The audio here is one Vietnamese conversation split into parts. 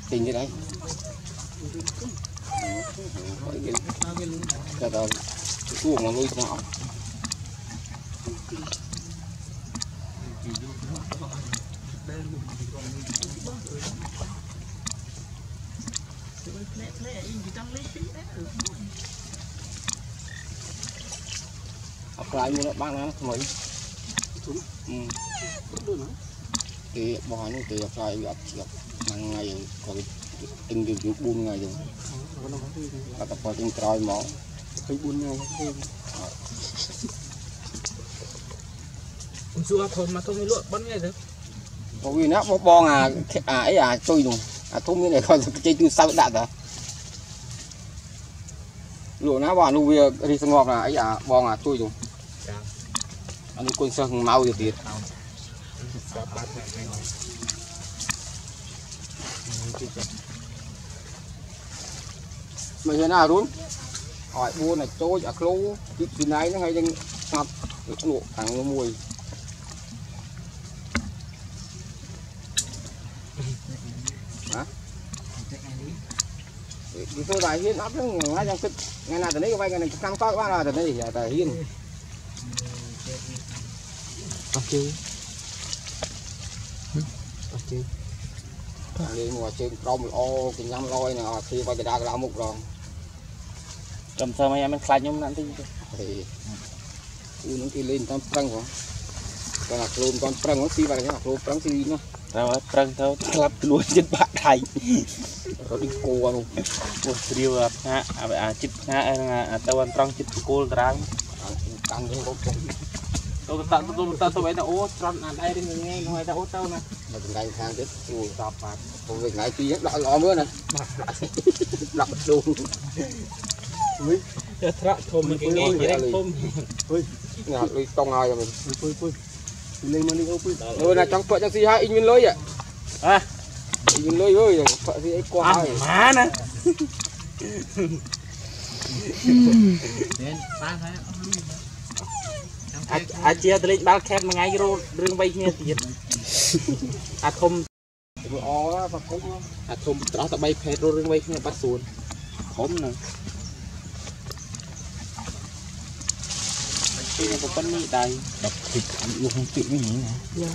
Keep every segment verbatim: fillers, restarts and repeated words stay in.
tình như đấy cái đó cuồng mà nuôi nào học lại mua nó bán nó mấy thì bỏ nó thì học lại gặp gặp hàng ngày còn từng điều chụp buôn ngày rồi và tập vào trên tròi mỏ thấy buôn ngày xưa thôi mà thôi mới lụa bắn ngay rồi có vì nó bó bong à à ấy à trôi dùng à thông như này coi chơi từ sau đạn rồi lụa nó vào nuôi đi sang ngọc là ấy à bong à trôi dùng anh quân sơn mau được tiền mày thế nào luôn hỏi buôn này trôi ở lô cái gì này nó hay đang ngập nụ thằng nó mùi hả thì tôi đại hiên ấp nó ngay trong cái ngày nào từ đấy cái vay ngày này cam có ba là từ đây là tại hiên ok ok đi ngồi trên rong ô cái nhâm lôi nè khi qua cái đa cái mục rồi cầm sao mấy em ăn khai nhôm nặng tí thì những cái lên tam prang không còn là luôn con prang nó xí vào cái luôn prang xí nó rồi prang thôi club luôn trên bạn thầy có đi cô luôn cô riêu à à chip à tao ăn prang chip cô trắng căng cái con tôi tạo tôi tạo tôi vậy là ô tròn ăn đây đi nghe ngoài ta ô tao nè mà từ đây sang chết ui tọp mà còn việc này chi lọ lọ nữa nè lọ luôn ui thợ thôm mình cái nghe vậy đấy thôm ui nhà lui tông ai rồi mình ui ui lên mà đi ô ui rồi là trong phợ trong gì hai in viên lưới vậy à in viên lưới ơi phợ gì ấy qua ai má nè à chia từ lên bao kẹp mà ngay rồi đường bay nghe tiền à không ó và cũng à không đó tao bay kẹp rồi đường bay nghe bắt xuân không nè cái này có con mì đây đập thịt luôn không chịu cái gì nè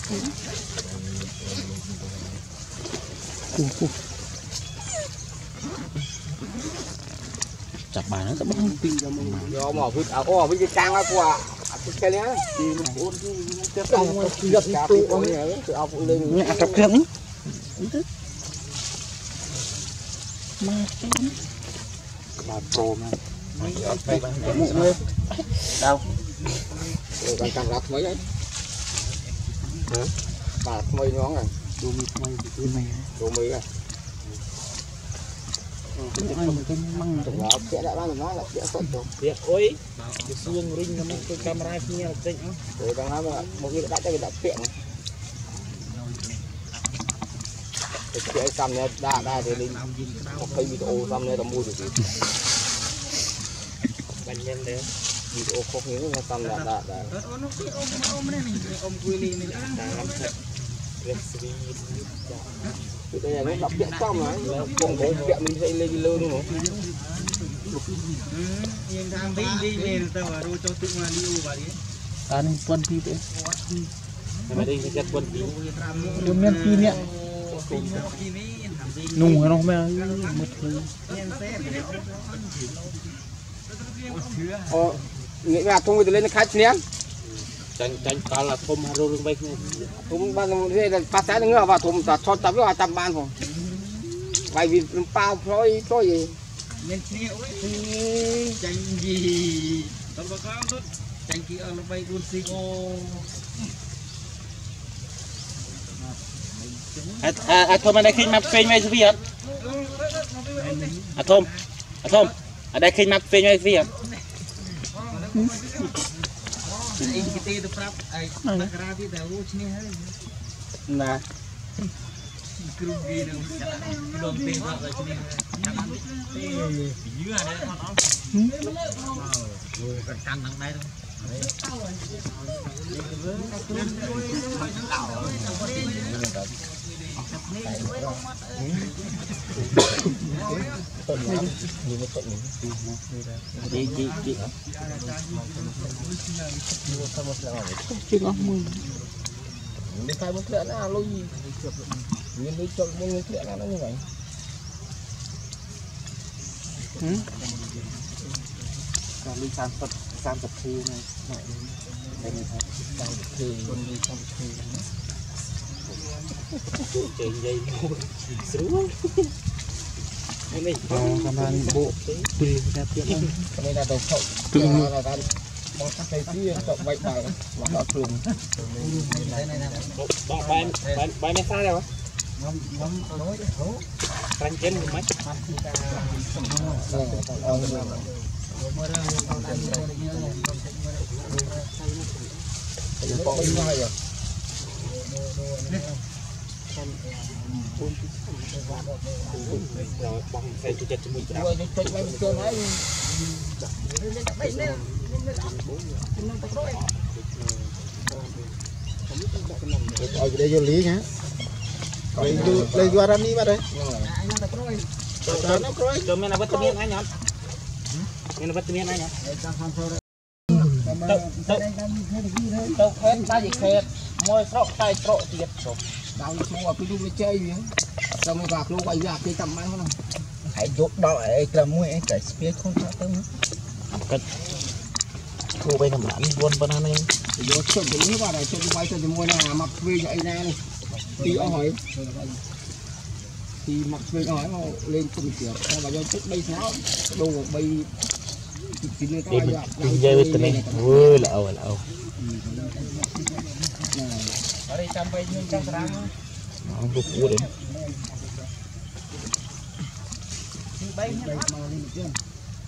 chặt bài nó tao bắn pin ra mình do mà vịt à ô vịt trang á qua cái này thì nó ôn cái trong cái gấp cá phụ ông này từ ao phụ lên nhẹ cặp kẹo mà bà pro mà đâu rồi còn cầm rạp mấy đấy bà mấy nhón này đồ mì mày đồ mì đồ mì à măng nó sẽ đã bán nó là sẽ sốt rồi việc ôi cái xuông ring nó mất cái camera kia là chính á rồi đang nói mà một cái đã cho cái đặt tiện cái xăm này đa đa thì lên một cây video xăm này tao mua được gì bệnh nhân đấy video không những là xăm là đã đã cái này nó đọc tiện xong rồi không có tiện mình sẽ lên lơ luôn rồi anh quân pi đấy mà đây cái quân pi quân men pi nè nung hay nó không mẹ một thứ ờ nghĩ là không từ lên khách nhé tranh tranh ta là thôm haro đường bay thôm ban đây là phát sáng nữa và thôm ta cho tập với trăm ban rồi vài vì bao thôi thôi gì nên chịu ấy tranh gì tao có tốt tranh kia nó bay luôn xì ô à à à thôm ở đây khi map phê ngay gì vậy à thôm à thôm ở đây khi map phê ngay gì vậy anh cái tê được pháp ai đặt ra thì tao vô chini hết nè kêu gì đâu luôn tê pháp ở chini tê dữ à đấy con nó rồi cần căng thằng đây đâu Tội lắm, nhưng mà tội lắm. Chị chị chị. Chưa có mưa. Mình khai một lẽ nào lôi gì? Mình đi chọn một lẽ nào nó như vậy. Ừ. Còn đi sang tập sang tập thi này. Đây này thôi. Sang tập thi, còn đi sang tập thi. Chơi dây sướng. Ini kanan bu beli tapi ini ada sok tu là kan mau pakai dia sok baik baik waktu belum bay bay bay mấy xa đâu ngắm ngắm nói canh chén mấy rồi bong xe cho chết mũi rồi cho bay cho nói ở đây vô lý nhá lấy lấy guarani mà đây cho mình là vitamin miên anh nhá mình là vitamin anh nhá đâu đâu đâu hết ta gì hết môi sọ tay sọ tiệt sọ đau xuống ở cái đu chơi gì xong rồi gạt luôn quay gạt cái tầm ăn không hãy dốt đó ấy là mũi ấy cái speed không sao tới nữa cái thu bay nằm lạnh buồn bên anh em dốt chọn cái nước vào này cho cái bay cho cái môi này mặc về vậy nè thì ông hỏi thì mặc về hỏi mà lên cùng kiểu và do trước đây nó đồ bay thì người ta đi chơi với tình vui là âu là âu ở đây trăm bay nhưng trăm ráng không có cua đến đi bay nhá mà lên được chưa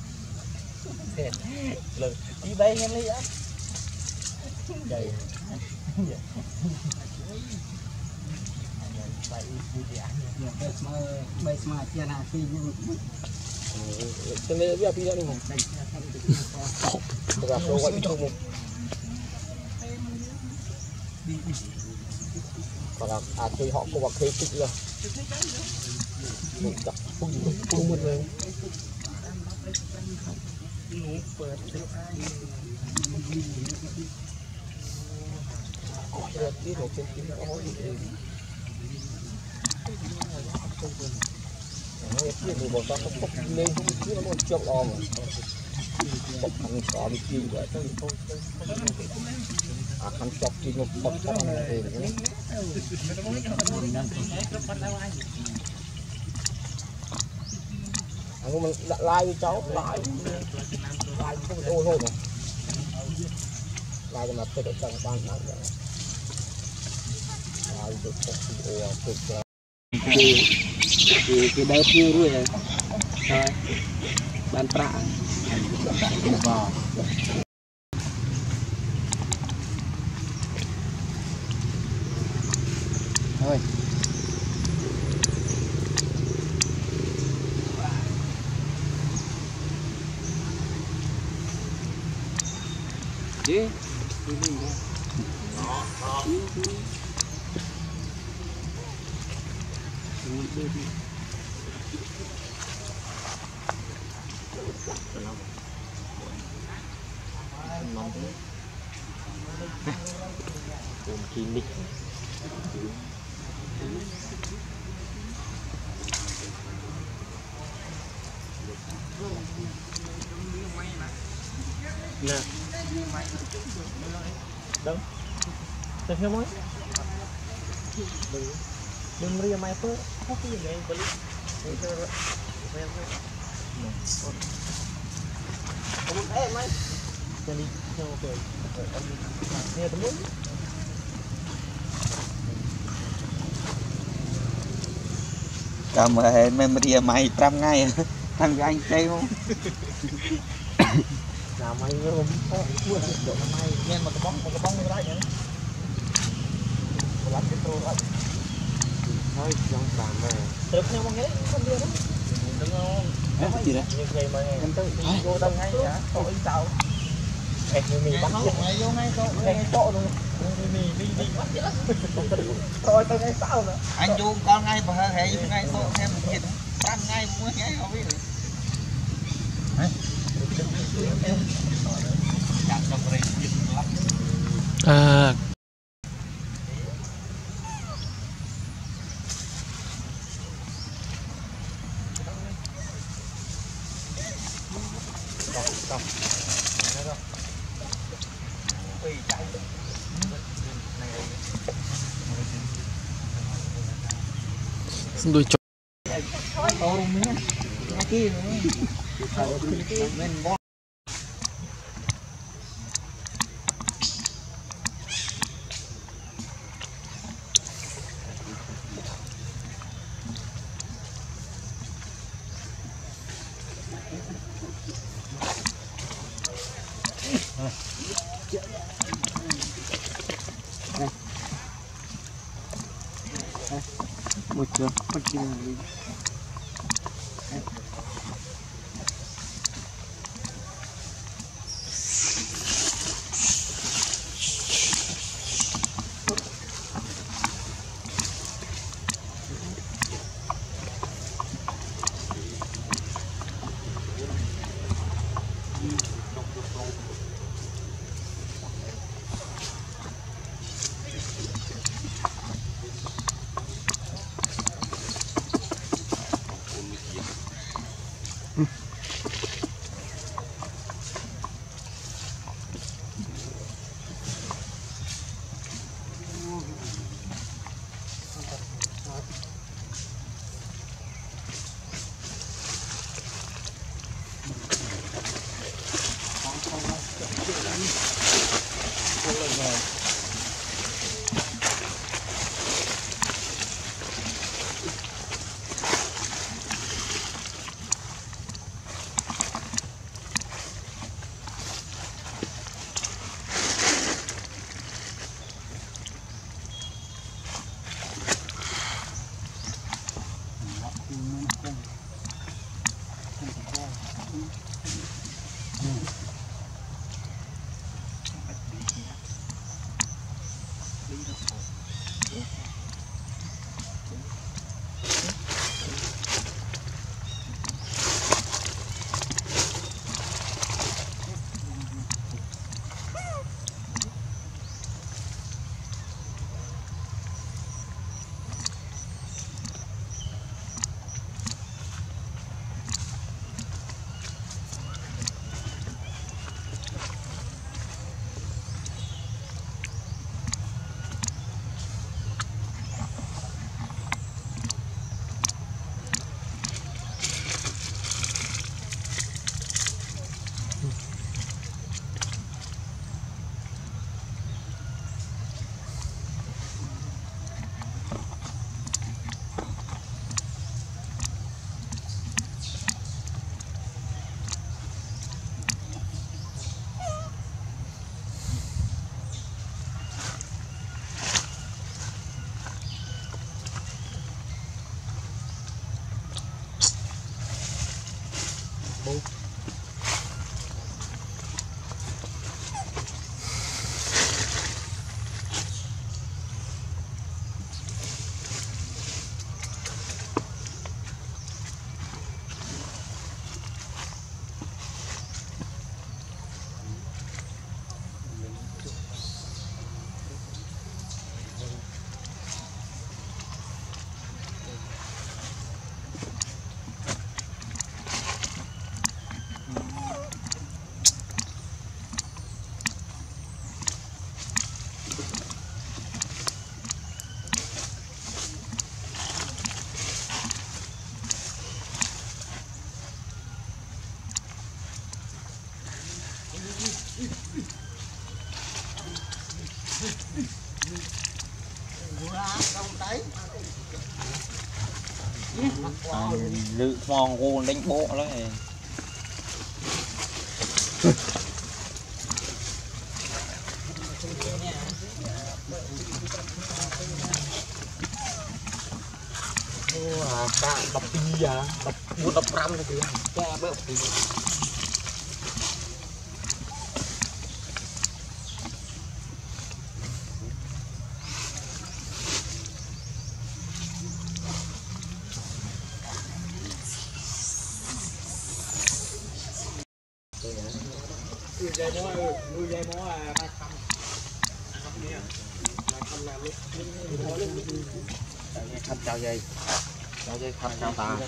lần đi bay nhanh đi á đây bay bay mà chia là phi nhưng cho nên bây giờ phi ra đi không gặp rồi gọi không một và à khi họ có bậc thế kịch rồi gặp không không một rồi cái đồ trên kia nó có gì nó kia thì bọn ta không bốc lên không kia nó còn chậm lò mà bốc thằng xỏ đi kia vậy à thằng chọc kia nó bốc thằng này anh mình lại với cháu lại lại không ô thôi mà lại cái mặt tôi được chẳng ban lại lại được một cái ô cực thì cái đợt như rồi rồi bàn trạ vào thôi chứ cùng chi nít nè đâu tôi theo mới đừng đừng riêng mai tôi không cái gì này beli kamu eh mai jadi oke ini temen Cảm ơn memory mày trăm ngày thằng với anh chơi không? nào mày không có mua được mày nghe mà cái bóng cái bóng như thế này lắm cái tô đó thôi trong làm mà được nhau bằng cái không đi đó đúng không cái gì đấy như vậy mà em tới vô đông ngay hả có ý sao em như mình bắt vô ngay vô ngay chỗ ngay chỗ luôn thôi tao ngay sau nữa anh chú con ngay và hay ngay số thêm một kiện tan ngay mua ngay không biết à đôi chó một chưa một chưa lự mòn cô đánh bộ đấy ta đập gì à đập mua đập ram rồi kìa cha bớt người dây mó người dây mó là ba trăm ba trăm làm đi khăn chào dây chào dây khăn chào tà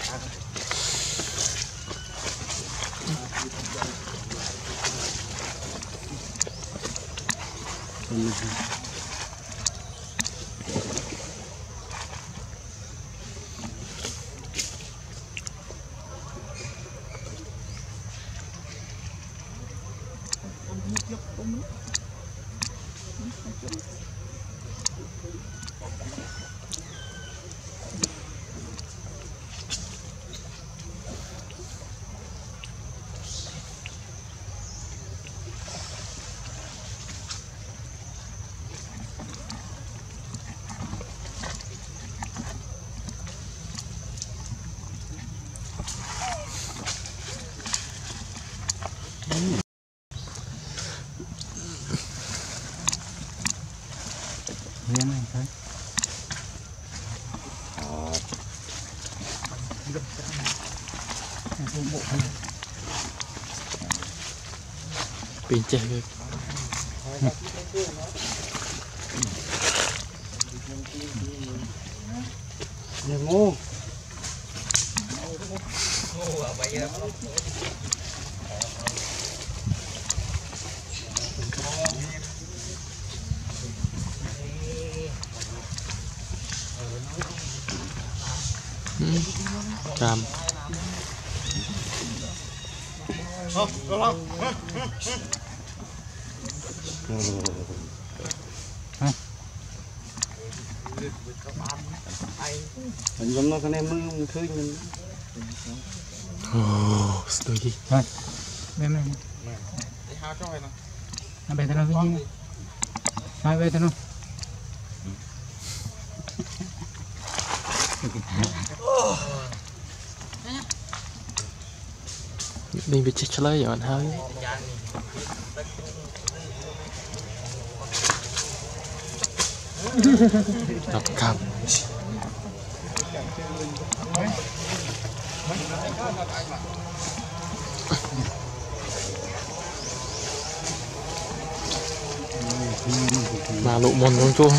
Riêng này thôi. pin che rồi. nhà ngô Cam. mình giống nó cái này mới khơi mình Oh, sтой. Rồi. Bên này. Nó bên nó cái gì? Hai bên nó. Mình bị chết lấy rồi anh hơi. Đọc cam. Mà lụ mòn con chua.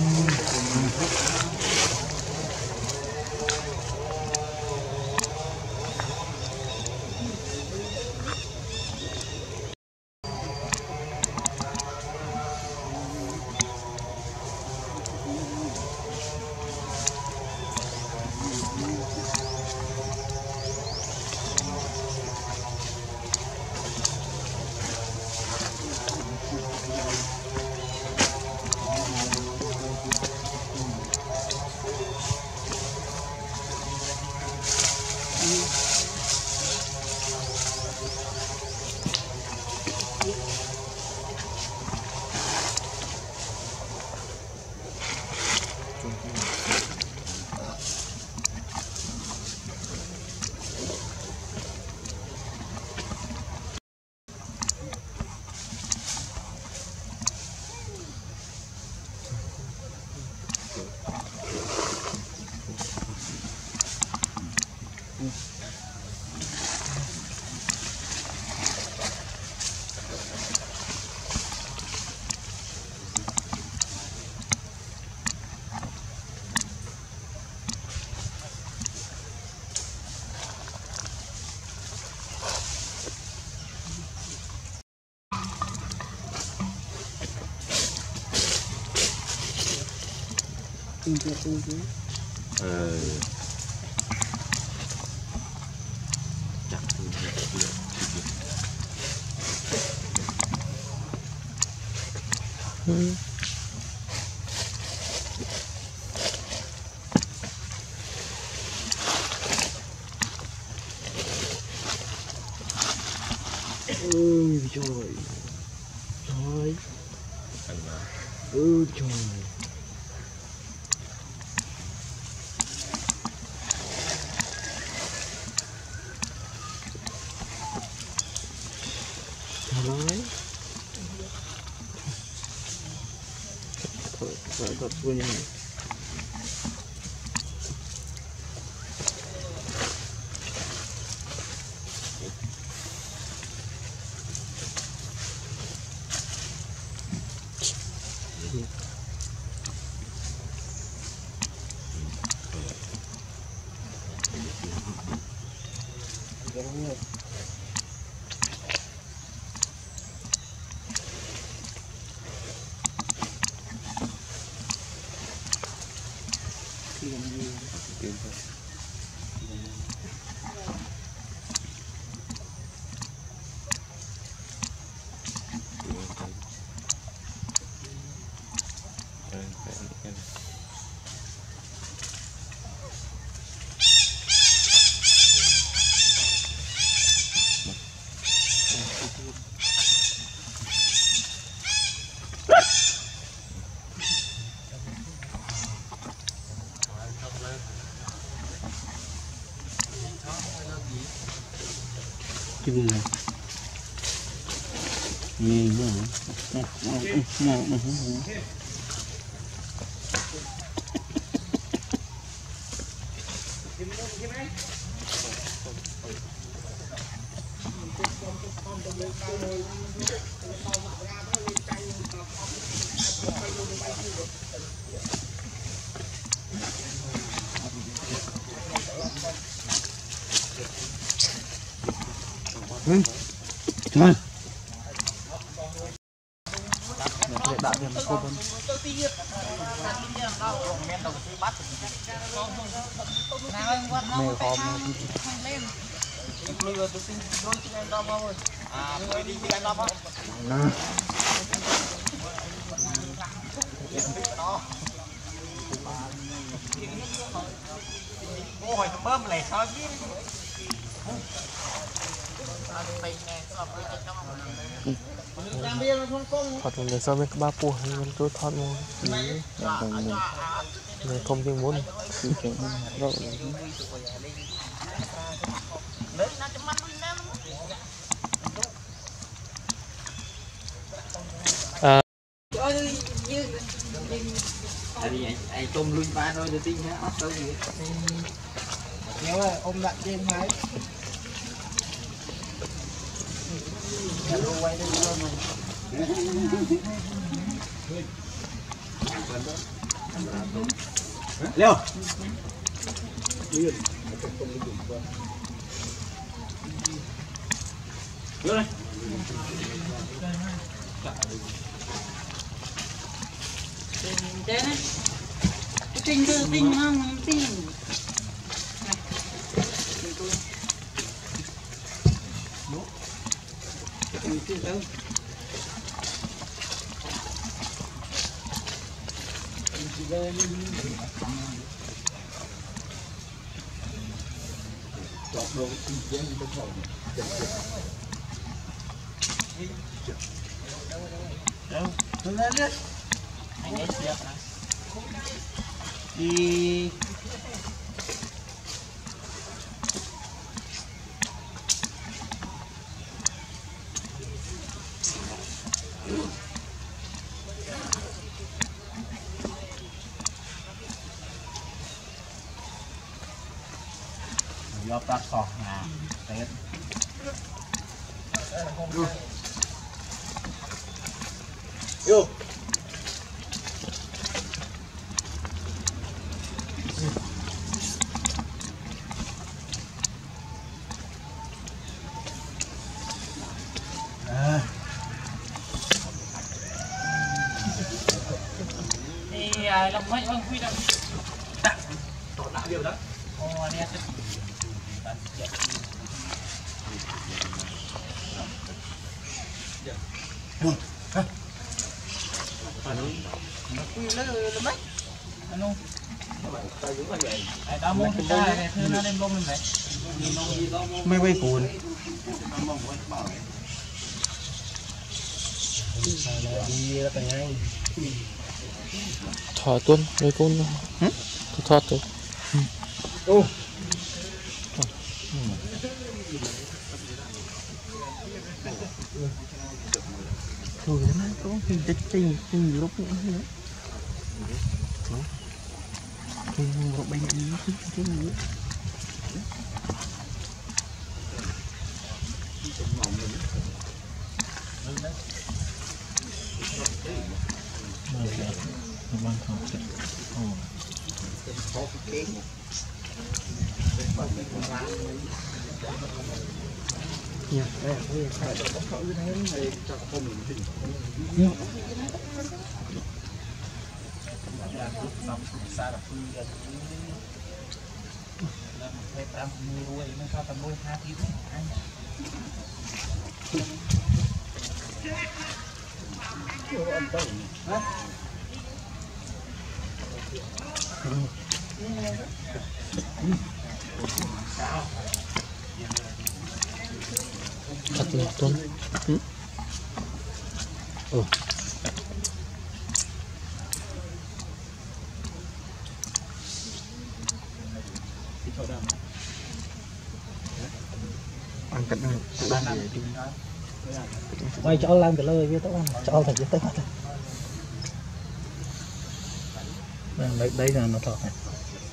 Ờ. Chắc ừ. Ôi trời trời ôi trời nói thôi phải thật vui nhỉ cái gì này gì nữa hả nào nào trời đã thêm cô bên mèo hòm ô hồi bơm lại sao chứ thật là sao mấy ba pua hay mình cứ thoát luôn mình không chừng muốn à anh tôm lui ba thôi rồi tin nhá ốc đâu gì nếu mà ôm lại trên máy quay đi luôn này leo vô đây trên đấy tinh tư tinh không tinh đâu tôi lên đi anh ấy siết đi do ta sọt nhà tết vô thì làm mấy ông quy định tặng tổ đã điều đó ô nè quy lấy lấy mấy anh luôn tay cũng là vậy ai ta mua cái chai này thứ nó đem lông lên vậy mấy bay cuốn đi là cái ngay thỏ tuôn mấy con thoát rồi ô thôi nó có khi tích tinh tinh lúc nữa thì một bên đi cái cái gì Hãy subscribe cho kênh Ghiền Mì Gõ để không bỏ lỡ những video hấp dẫn. Dạ, đây là cái này bóc như thế này cho không mình tin. Xa là phi là làm thêm năm mươi đuôi nó sao tầm đuôi hai ký anh. Cắt một tuần. Ừ. Ăn cắt này, ăn gì? Quay cho làm cái lời với tao, cho thành cái tao. Đây đây là nó thọ này.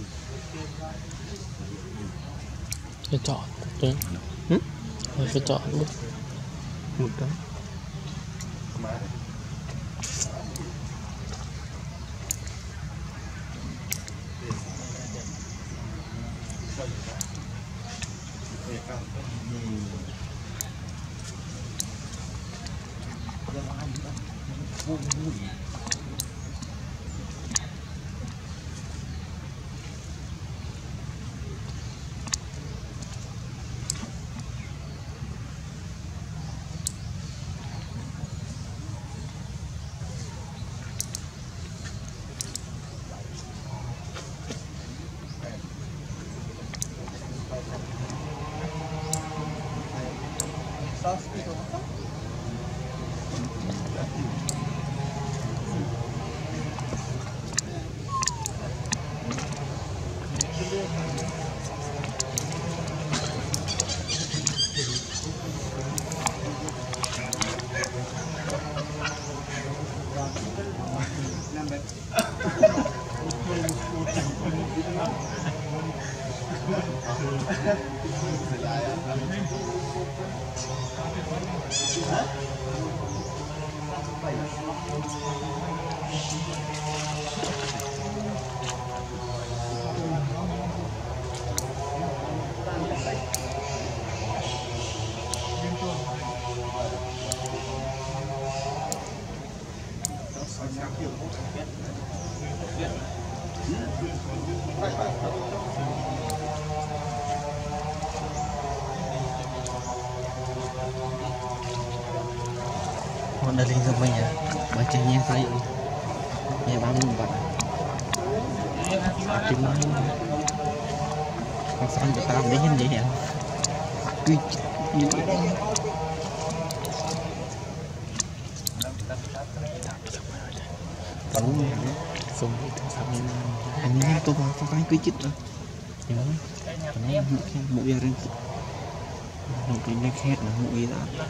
Cái chọn, đấy. Hử? Cái chọn luôn. Một cái. Còn đây linh mình à, bà chơi nhang tay ơi, nhà ba mươi vạn, chim nói, con xanh của tao đấy nhân vậy hả? Cứ như đúng xong anh em tôi vào phải cứ chích rồi, nhớ, nó một giờ lên, một cái này khét là một gì đó.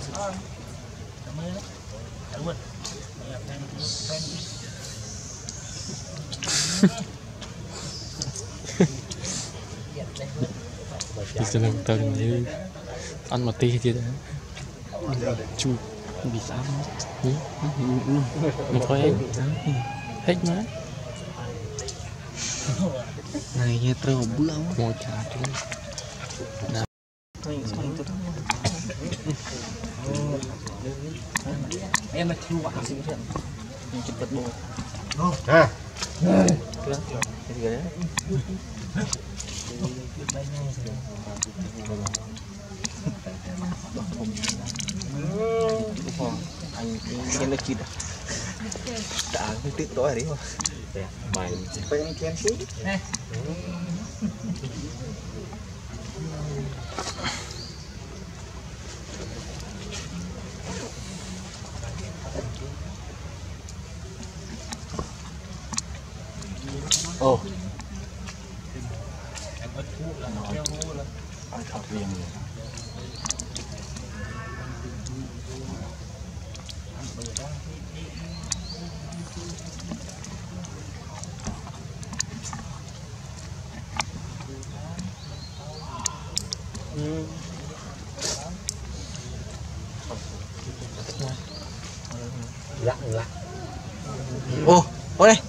Đi xem làm tầng như ăn mà tê chứ đấy chu bị sao một thôi em hết má này nhà trâu bữa một trà chứ em là chu quả sinh thiện chụp vật bồ à cái gì đấy anh xem được chưa đã cái tiếc đó đấy không bài phải anh khen xí ồ ai thọt riêng lặng lặng ô ô đây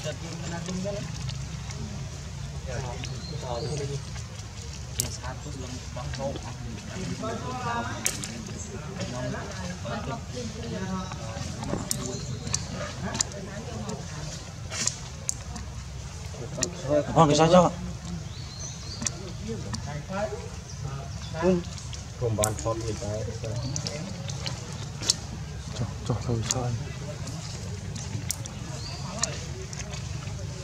Hoàng cái sao cho không bán phốt gì đấy cho cho thôi sao